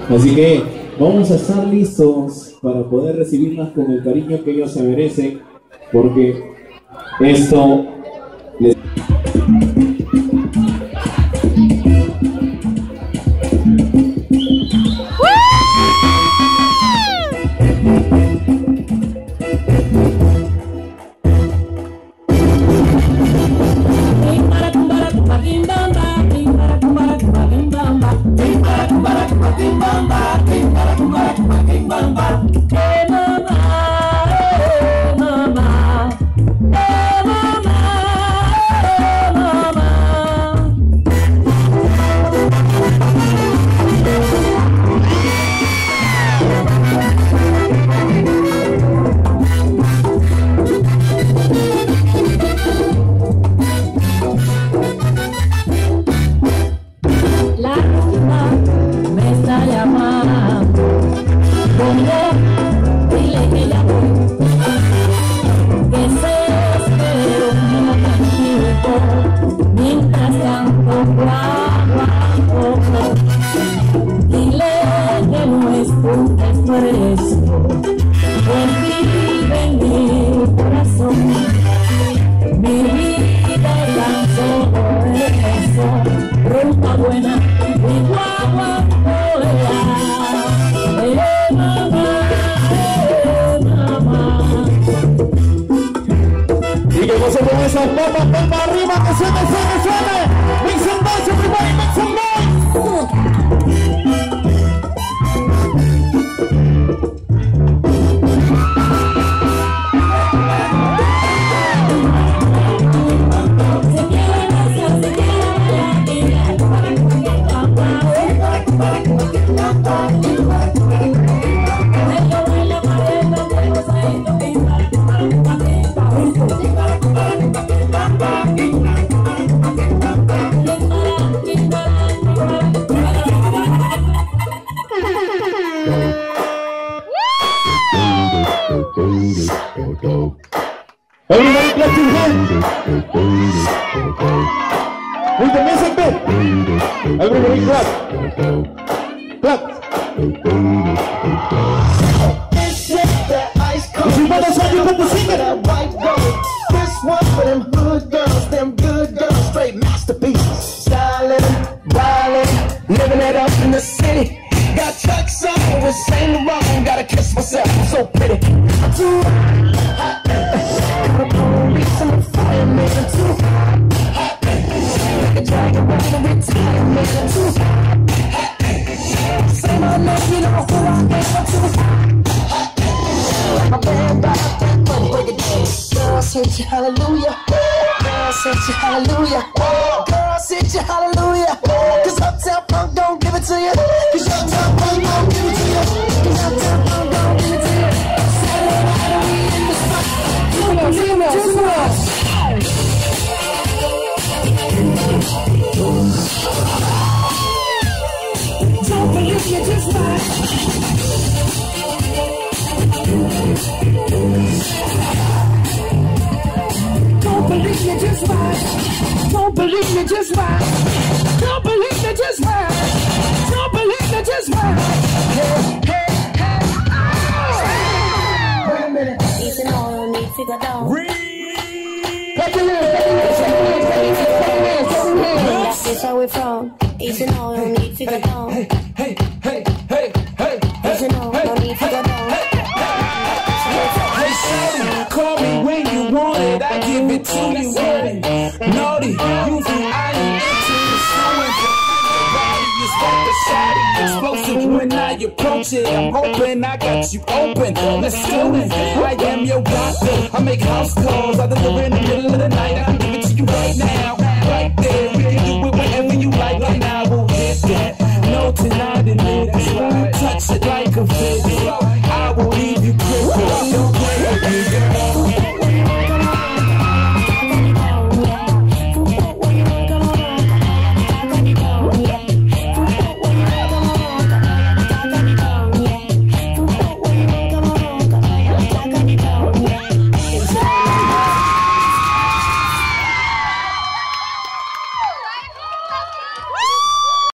Así que vamos a estar listos para poder recibirlas con el cariño que ellos se merecen, porque esto les... I'm hoping I got you open. Let's go. I am your doctor. I make house calls. I deliver in the middle of the night. I'll give it to you right now.